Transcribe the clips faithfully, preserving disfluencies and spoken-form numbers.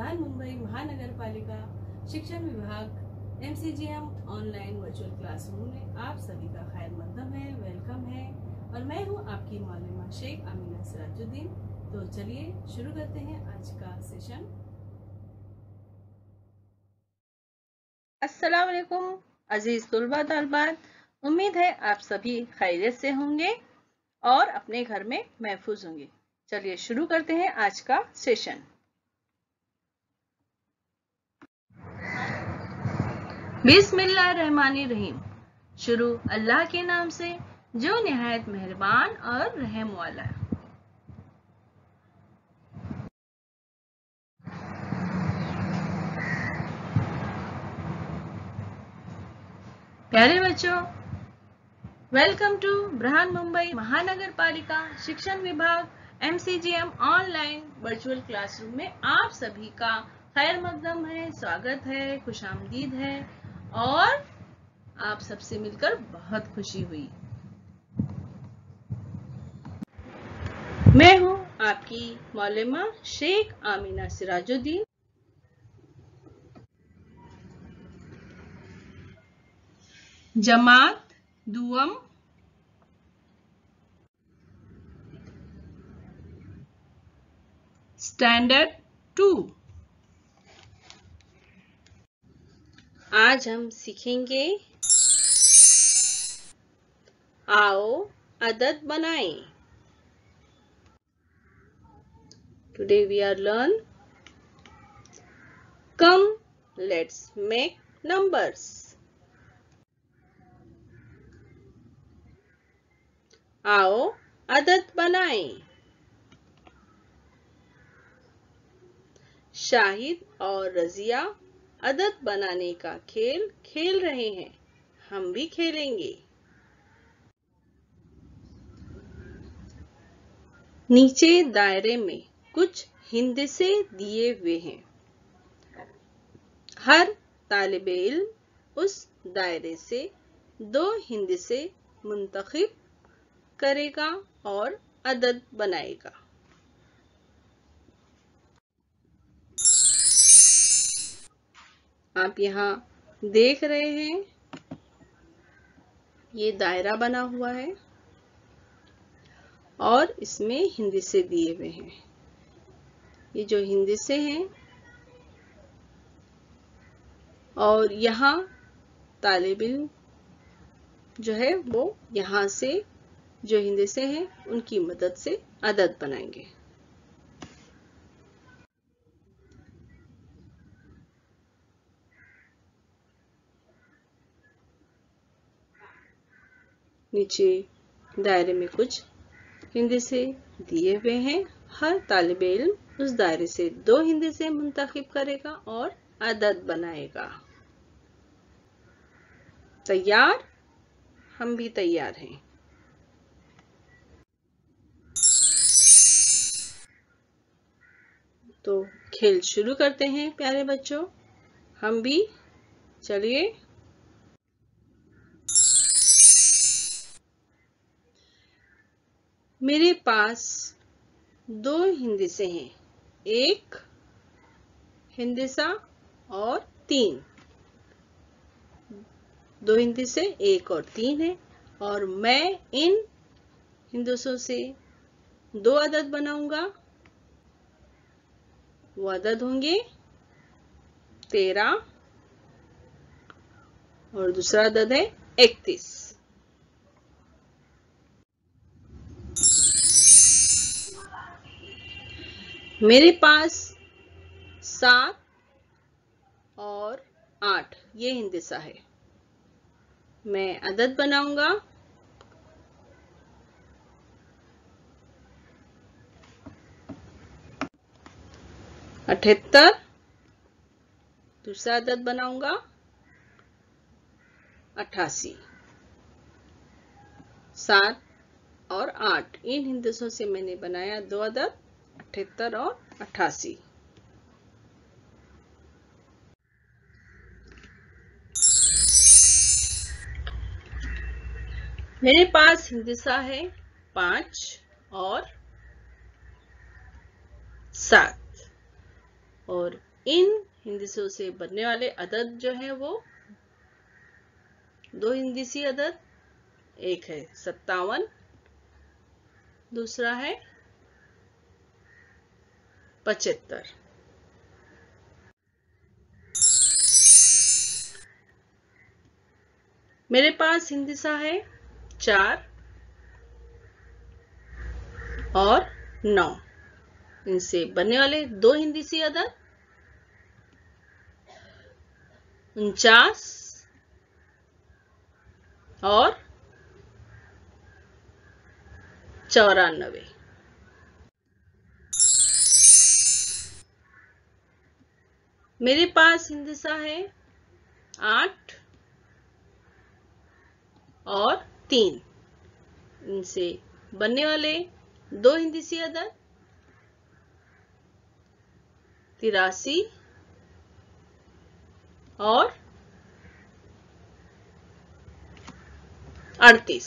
बृहन मुंबई महानगर पालिका शिक्षण विभाग M C G M online virtual classroom में आप सभी का खैर मकदम है, वेलकम है। और मैं हूं आपकी मौलमा शेख आमीना सिराजुद्दीन। तो चलिए शुरू करते हैं आज का सेशन। अस्सलाम वालेकुम अजीज तुलबा तालबात, उम्मीद है आप सभी खैरियत से होंगे और अपने घर में महफूज होंगे। चलिए शुरू करते हैं आज का सेशन। बिस्मिल्लाहिर्रहमानिर्रहीम। शुरू अल्लाह के नाम से जो निहायत मेहरबान और रहम वाला है। प्यारे बच्चों, वेलकम टू बृहन मुंबई महानगर पालिका शिक्षण विभाग M C G M online virtual classroom में आप सभी का खैर मकदम है, स्वागत है, खुशामदीद है और आप सबसे मिलकर बहुत खुशी हुई। मैं हूं आपकी मौलमा शेख आमीना सिराजुद्दीन। जमात दुअम स्टैंडर्ड टू। आज हम सीखेंगे आओ अदद बनाएं। Today we are learn come let's make numbers। आओ अदद बनाएं। शाहिद और रजिया अदद बनाने का खेल खेल रहे हैं, हम भी खेलेंगे। नीचे दायरे में कुछ हिंदिसे दिए हुए हैं। हर तालिबे इल्म उस दायरे से दो हिंदिसे मुंतखिब करेगा और अदद बनाएगा। आप यहाँ देख रहे हैं, ये दायरा बना हुआ है और इसमें हिंदिसे दिए हुए हैं। ये जो हिंदिसे हैं और यहाँ तालिब इल्म जो है वो यहाँ से जो हिंदिसे हैं उनकी मदद से अदद बनाएंगे। नीचे दायरे में कुछ हिंदिसे दिए हुए हैं। हर तालिब इल्म उस दायरे से दो हिंदिसे मुंतखिब करेगा और अदद बनाएगा। तैयार? हम भी तैयार हैं। तो खेल शुरू करते हैं प्यारे बच्चों, हम भी चलिए। मेरे पास दो हिंदिसे हैं, एक हिंदिसा और तीन। दो हिंदिसे एक और तीन है और मैं इन हिंदिसों से दो अदद बनाऊंगा। वो अदद होंगे तेरह और दूसरा अदद है इकतीस। मेरे पास सात और आठ ये हिंदिसा है। मैं अदद बनाऊंगा। अठहत्तर, दूसरा अदद बनाऊंगा अट्ठासी। सात और आठ इन हिंदिसों से मैंने बनाया दो अदद, अठहत्तर और अट्ठासी। मेरे पास हिंदिसा है पांच और सात और इन हिंदिसों से बनने वाले अदद जो है वो दो हिंदिसी अदद, एक है सत्तावन, दूसरा है पचहत्तर। मेरे पास हिंदिसा है चार और नौ। इनसे बनने वाले दो हिंदिसी अदद उनचास और चौरानवे। मेरे पास हिंदिसा है आठ और तीन। इनसे बनने वाले दो हिंदिसी अदद तिरासी और अड़तीस।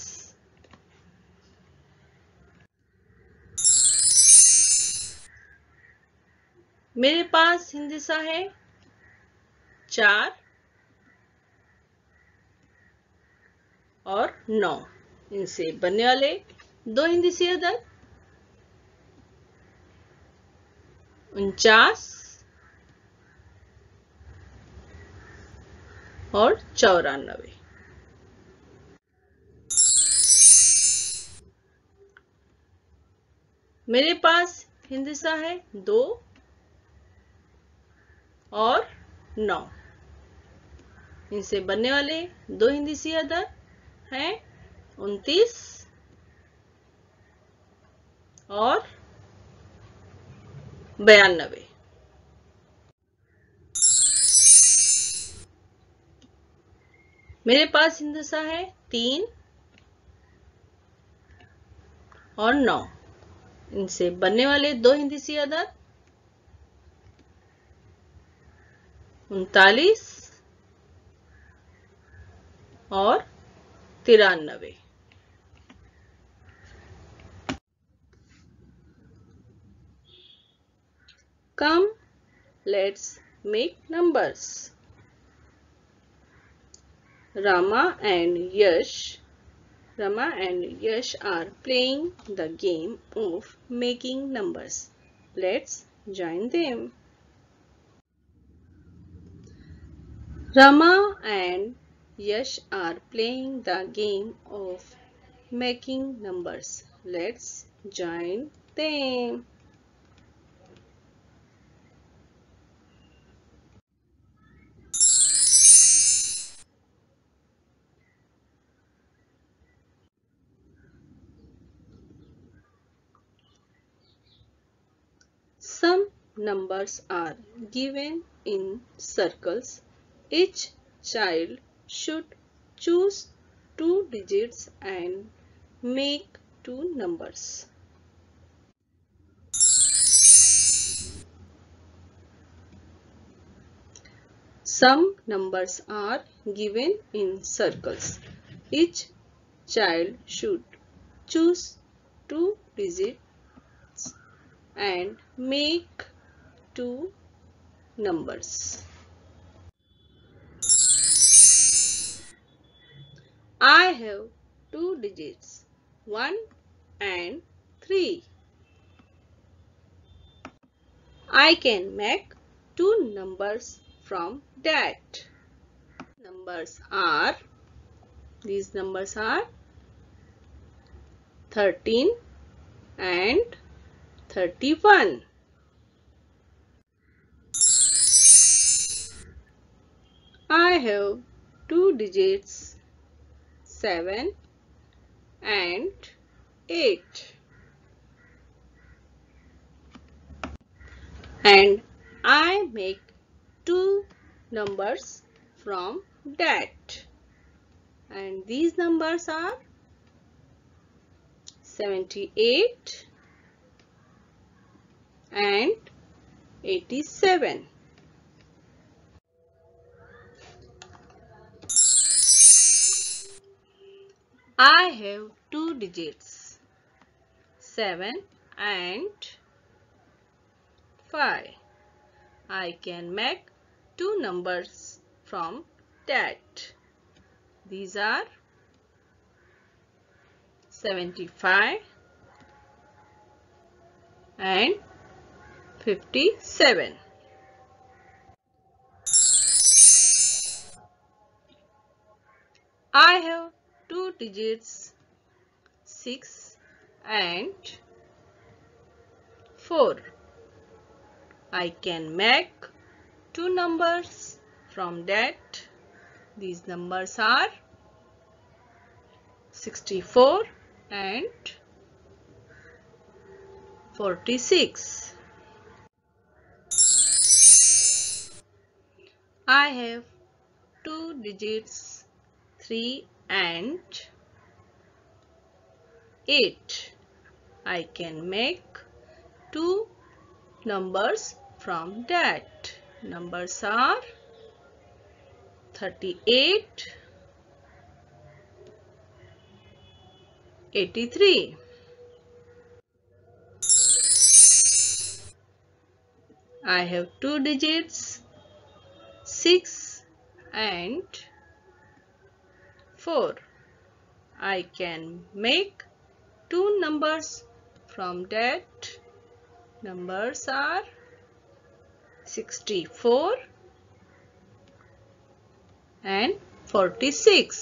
मेरे पास हिंदिसा है चार और नौ। इनसे बनने वाले दो हिंदिसी अदद उनचास और चौरानवे। मेरे पास हिंदिसा है दो और नौ। इनसे बनने वाले दो हिंदिसी अदद हैं उनतीस और बयानबे। मेरे पास हिंदिसा है तीन और नौ। इनसे बनने वाले दो हिंदिसी अदद उनतालीस और तिरानबे। Come, let's make numbers. Rama and Yash Rama and Yash are playing the game of making numbers. Let's join them. Rama and Yash are playing the game of making numbers. Let's join them. Some numbers are given in circles. Each child should choose two digits and make two numbers. Some numbers are given in circles. Each child should choose two digits and make two numbers. I have two digits, one and three. I can make two numbers from that. Numbers are, these numbers are thirteen and thirty-one. I have two digits, seven and eight. And I make two numbers from that. And these numbers are seventy-eight and eighty-seven. I have two digits, seven and five. I can make two numbers from that. These are seventy-five and fifty-seven. I have two digits, six and four. I can make two numbers from that. These numbers are sixty-four and forty-six. I have two digits, three and eight. I can make two numbers from that. Numbers are thirty-eight, eighty-three. I have two digits, six and four. I can make two numbers from that. Numbers are sixty-four and forty-six.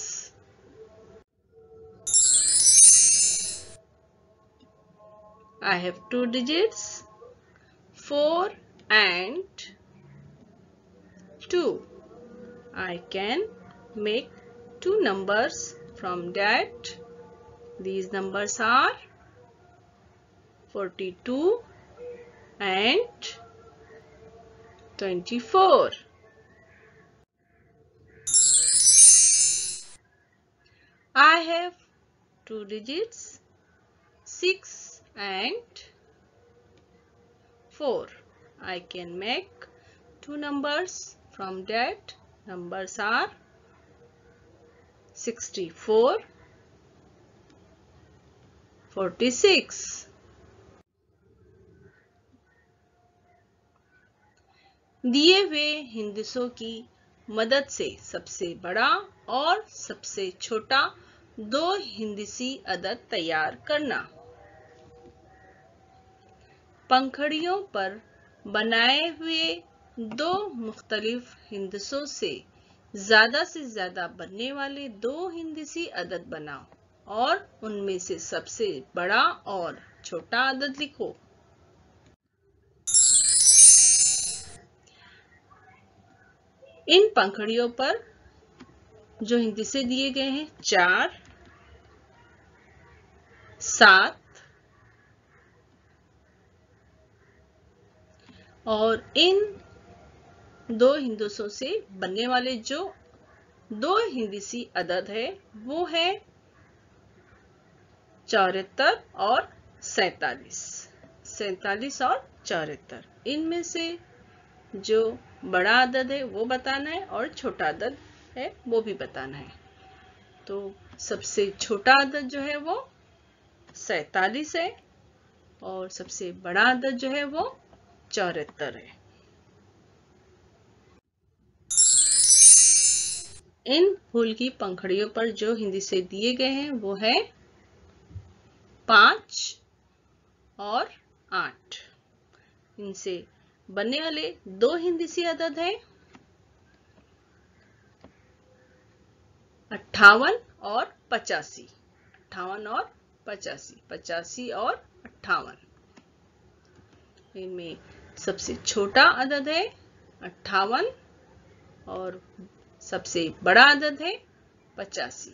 I have two digits, four and two. I can make two numbers from that. These numbers are forty-two and twenty-four. I have two digits, six and four. I can make two numbers from that. Numbers are sixty-four, forty-six. दिए हुए हिंदिसों की मदद से सबसे बड़ा और सबसे छोटा दो हिंदिसी अदद तैयार करना। पंखुड़ियों पर बनाए हुए दो मुख्तलिफ हिंदिसों से ज्यादा से ज्यादा बनने वाले दो हिंदिसी अदद बनाओ और उनमें से सबसे बड़ा और छोटा अदद लिखो। इन पंखुड़ियों पर जो हिंदिसे दिए गए हैं चार, सात और इन दो हिंदिसों से बनने वाले जो दो हिंदिसी अदद है वो है चौहत्तर और सैतालीस। सैतालीस और चौहत्तर, इनमें से जो बड़ा अदद है वो बताना है और छोटा अदद है वो भी बताना है। तो सबसे छोटा अदद जो है वो सैतालीस है और सबसे बड़ा अदद जो है वो चौहत्तर है। इन फूल की पंखुड़ियों पर जो हिंदिसे दिए गए हैं वो है पांच और आठ। इनसे बनने वाले दो हिंदिसी अदद है अट्ठावन और पचासी। अट्ठावन और पचासी, पचासी और अट्ठावन। इनमें सबसे छोटा अदद है अट्ठावन और सबसे बड़ा अदद है पचासी।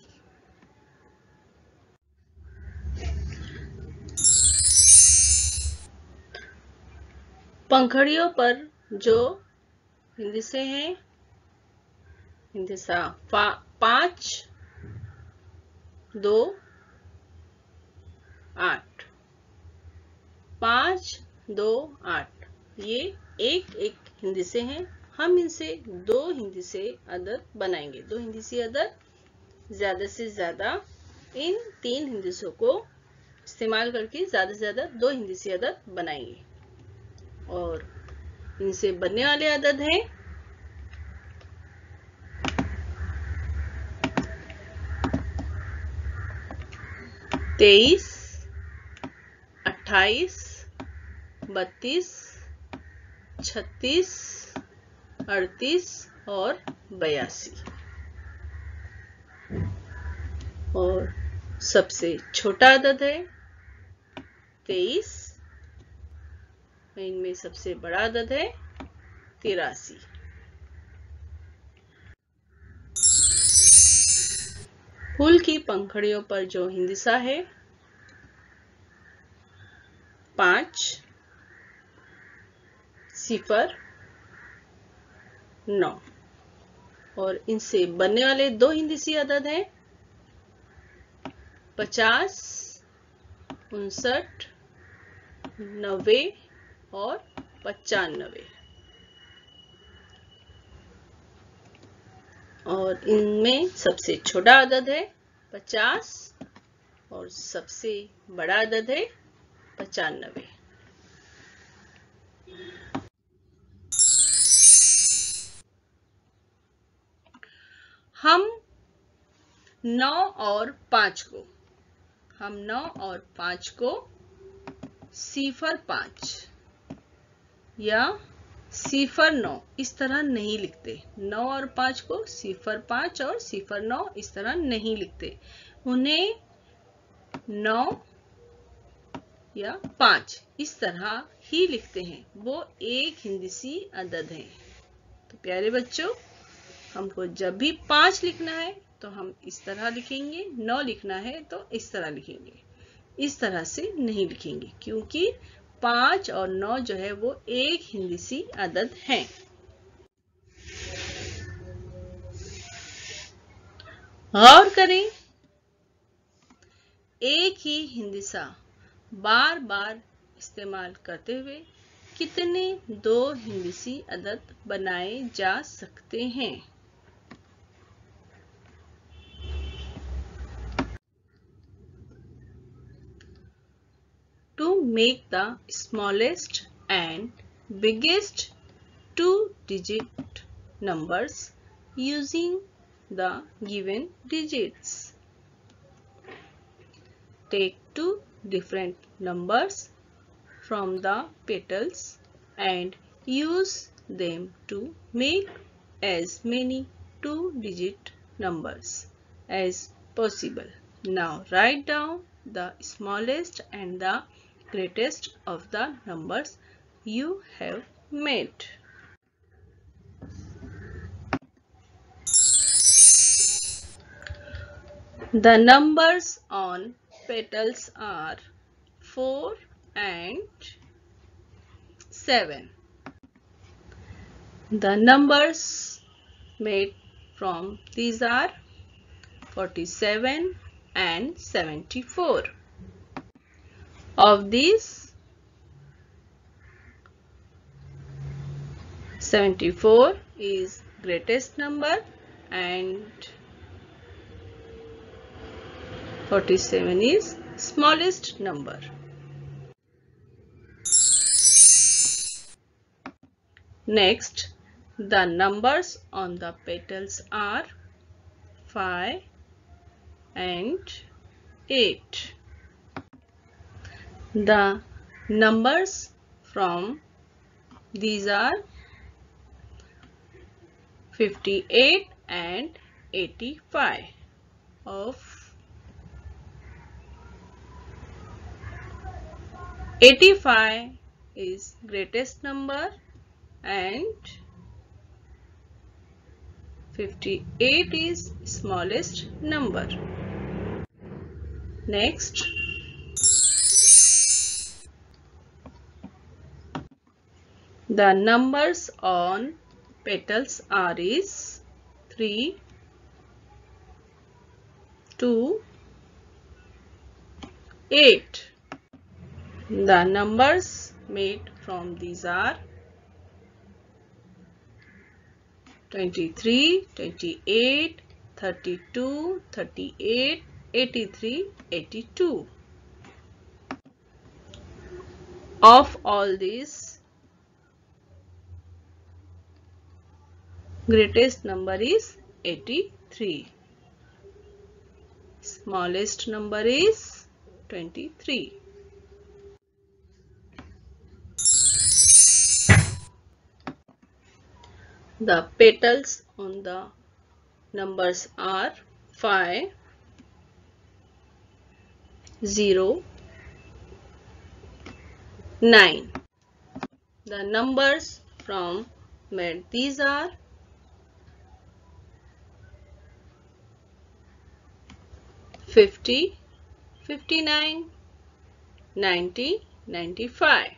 पंखुड़ियों पर जो हिंदिसे हैं, हिंदिसा पांच, दो, आठ, पांच, दो, आठ, ये एक एक हिंदिसे हैं। हम इनसे दो हिंदिसे अदद बनाएंगे। दो हिंदिसे अदद ज्यादा से ज्यादा इन तीन हिंदिसों को इस्तेमाल करके ज्यादा से ज्यादा दो हिंदिसे अदद बनाएंगे। और इनसे बनने वाले अदद हैं तेईस, अट्ठाईस, बत्तीस, छत्तीस, अड़तीस और बयासी। और सबसे छोटा अदद है तेईस। इनमें सबसे बड़ा अदद है तिरासी। फूल की पंखुड़ियों पर जो हिंदिसा है पांच, सिफर, नौ। और इनसे बनने वाले दो हिंदिसी अदद हैं पचास, उनसठ, नब्बे और पचानवे। और इनमें सबसे छोटा अदद है पचास और सबसे बड़ा अदद है पचानवे। हम नौ और पांच को हम नौ और पांच को सिफर पांच या सिफर नौ इस तरह नहीं लिखते। नौ और पांच को सिफर पांच और सिफर नौ इस तरह नहीं लिखते। उन्हें नौ या पांच इस तरह ही लिखते हैं। वो एक हिंदिसी अदद है। तो प्यारे बच्चों, हमको जब भी पांच लिखना है तो हम इस तरह लिखेंगे, नौ लिखना है तो इस तरह लिखेंगे। इस तरह से नहीं लिखेंगे क्योंकि पांच और नौ जो है वो एक हिंदिसी अदद हैं। गौर करें, एक ही हिंदिसा बार बार इस्तेमाल करते हुए कितने दो हिंदिसी अदद बनाए जा सकते हैं। To make the smallest and biggest two-digit numbers using the given digits. Take two different numbers from the petals and use them to make as many two-digit numbers as possible. Now write down the smallest and the greatest of the numbers you have made. The numbers on petals are four and seven. The numbers made from these are forty-seven and seventy-four. Of these, seventy-four is greatest number and forty-seven is smallest number. Next, the numbers on the petals are five and eight. The numbers from these are fifty-eight and eighty-five. Of eighty-five is greatest number and fifty-eight is smallest number. Next, the numbers on petals are is three, two, eight. The numbers made from these are twenty-three, twenty-eight, thirty-two, thirty-eight, eighty-three, eighty-two. Of all these, Greatest number is eighty-three. Smallest number is twenty-three. The petals on the numbers are five, zero, nine. The numbers from where these are fifty, fifty-nine, ninety, ninety-five.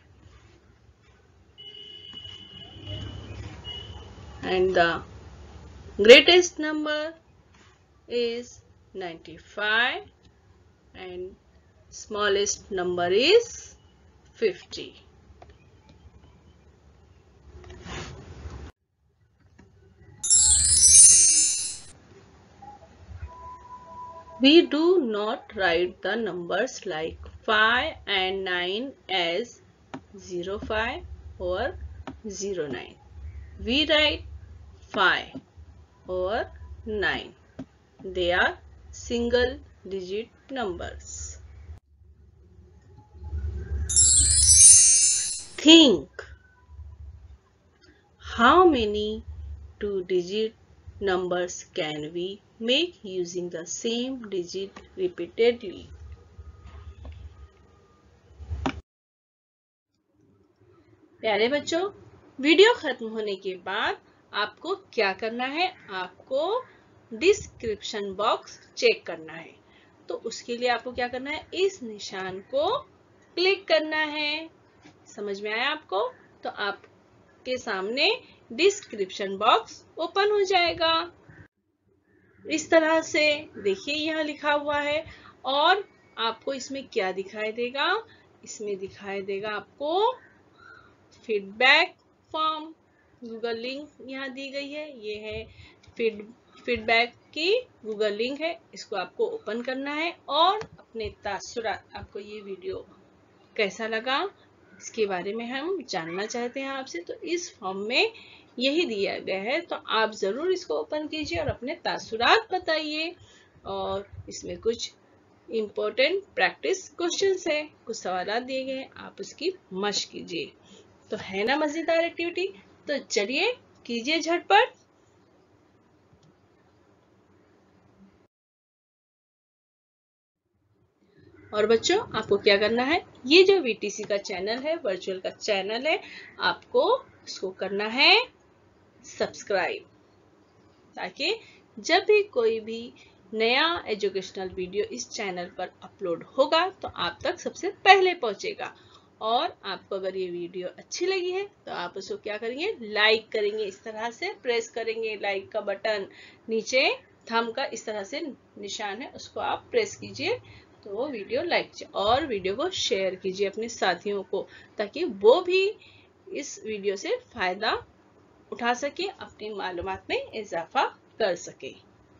And the greatest number is ninety-five and smallest number is fifty. We do not write the numbers like five and nine as zero five or zero nine. We write five or nine. They are single digit numbers. Think. How many two digit numbers can we make using the same digit repeatedly? प्यारे बच्चों, video खत्म होने के बाद आपको क्या करना है? आपको डिस्क्रिप्शन बॉक्स चेक करना है। तो उसके लिए आपको क्या करना है? इस निशान को क्लिक करना है। समझ में आया आपको? तो आपके सामने डिस्क्रिप्शन बॉक्स ओपन हो जाएगा। इस तरह से देखिए, यहाँ लिखा हुआ है और आपको इसमें क्या दिखाई देगा? इसमें दिखाई देगा आपको फीडबैक फॉर्म। गूगल लिंक यहाँ दी गई है। ये है फीड फीडबैक की गूगल लिंक है। इसको आपको ओपन करना है और अपने तासुरात, आपको ये वीडियो कैसा लगा इसके बारे में हम जानना चाहते हैं आपसे। तो इस फॉर्म में यही दिया गया है, तो आप जरूर इसको ओपन कीजिए और अपने तासुरात बताइए। और इसमें कुछ इम्पोर्टेंट प्रैक्टिस क्वेश्चंस है, कुछ सवाल दिए गए हैं, आप उसकी मशक कीजिए। तो है ना मजेदार एक्टिविटी? तो चलिए कीजिए झटपट। और बच्चों, आपको क्या करना है? ये जो वीटीसी का चैनल है, वर्चुअल का चैनल है, आपको इसको करना है सब्सक्राइब, ताकि जब भी कोई भी नया एजुकेशनल वीडियो इस चैनल पर अपलोड होगा तो आप तक सबसे पहले पहुंचेगा। और आपको अगर ये वीडियो अच्छी लगी है तो आप उसको क्या करेंगे? लाइक करेंगे। इस तरह से प्रेस करेंगे लाइक का बटन, नीचे थंब का इस तरह से निशान है, उसको आप प्रेस कीजिए तो वो वीडियो लाइक कीजिए। और वीडियो को शेयर कीजिए अपने साथियों को, ताकि वो भी इस वीडियो से फायदा उठा सके, अपनी मालूमात में इजाफा कर सके।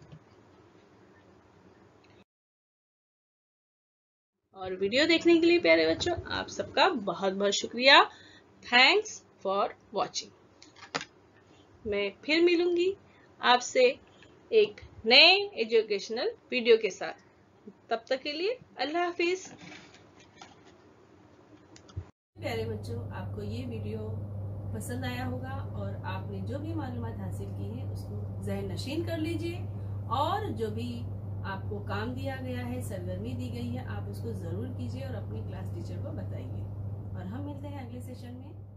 और वीडियो देखने के लिए प्यारे बच्चों, आप सबका बहुत बहुत शुक्रिया। Thanks for watching. मैं फिर मिलूंगी आपसे एक नए एजुकेशनल वीडियो के साथ। तब तक के लिए अल्लाह हाफिज। प्यारे बच्चों, आपको ये वीडियो पसंद आया होगा और आपने जो भी मालूमात हासिल की है उसको ज़हन नशीन कर लीजिए। और जो भी आपको काम दिया गया है, सरगर्मी दी गई है, आप उसको जरूर कीजिए और अपनी क्लास टीचर को बताइए। और हम मिलते हैं अगले सेशन में।